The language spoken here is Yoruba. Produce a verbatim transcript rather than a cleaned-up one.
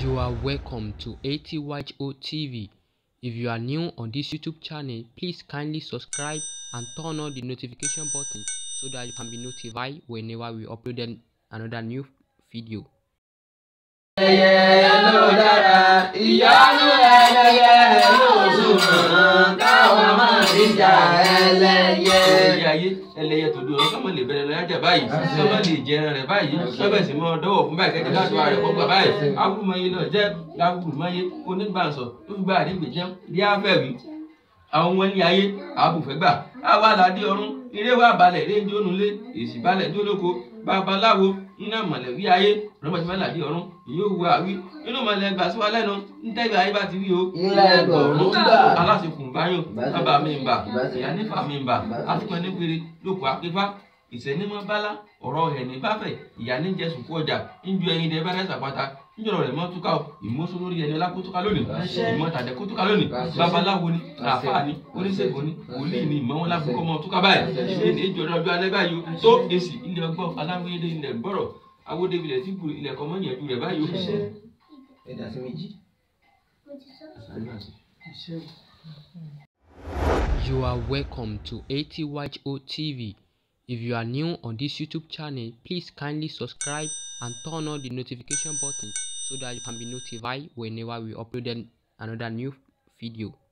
You are welcome to Atyho T V. If you are new on this YouTube channel, please kindly subscribe and turn on the notification button so that you can be notified whenever we upload another new video. Ẹyẹ ló dára, ìyanu ẹlẹ́yẹ ló sùn, káwọn máa ń jà ẹlẹ́yẹ. Ẹyẹ ayé ẹlẹ́yẹ tó dúró kọ́mọ lè bẹ̀rẹ̀ lọ yájà báyìí, kọ́mọ lè jẹ ẹran rẹ̀ báyìí, kọ́mọ sì mọ dọ́wọ́ fún báyìí kẹ́kẹ́ láti wá rẹ̀ kọ́gbà báyìí. Agúrùmọ̀yé náà jẹ́ agúrùmọ̀yé onígbàǹsọ̀ tó fi gbà àdégbè jẹun bí àfẹ́wì. Àwọn wọn ní ayé àbùfẹ́ gbà, àwa làdí ọ̀run, eré wà balẹ̀ eré jónúlé, èsì balẹ̀ jólóko, babaláwo iná mọ̀lẹ́bí ayé rọ́bọ̀tí bá làdí ọ̀run yóò wá wí inú mọ̀lẹ́ gbà sí wa lẹ́nu ntẹ́gbẹ́ ayé bá ti rí o. ilẹ̀ ẹgbọ̀rún gbà alásìkò báyọ̀ bàbá mi ń bà ìyá nífà mi ń bà àtúpẹ́ nígbèrè lóko akífá ìsẹ́nímọ̀ bálá ọ̀rọ̀ ẹ̀ ní báfẹ̀ ìyá ní jẹ́ sùkú ọjà níjú ẹyin dẹ bá rẹ́sà pátá níjọ̀rọ̀ rẹ̀ mọ́ túká o ìmọ̀sọ́ lórí ẹni ọlá kó túká lónìí ìmọ̀ tàdé kó túká lónìí babaláwo ni àfáà ni oníṣègùn ni wòlíì ni ìmọ̀ wọn lákòókò mọ́ túká báyìí ìṣe ní ìjọba ọjọ́ alẹ́ báyìí o tó èsì ilé ọgbọ́n aláwíyédé ilẹ̀ gbọ́rọ̀ awódébí rẹ̀ tí gbùrù ilẹ̀ kọ́mọ́ yẹn ju rẹ̀ báyìí o. ẹ̀dá sí méjì. You are welcome to Atyho T V. If you are new on this YouTube channel, please kindly subscribe and turn on the notification button so that you can be notified whenever we upload another new video.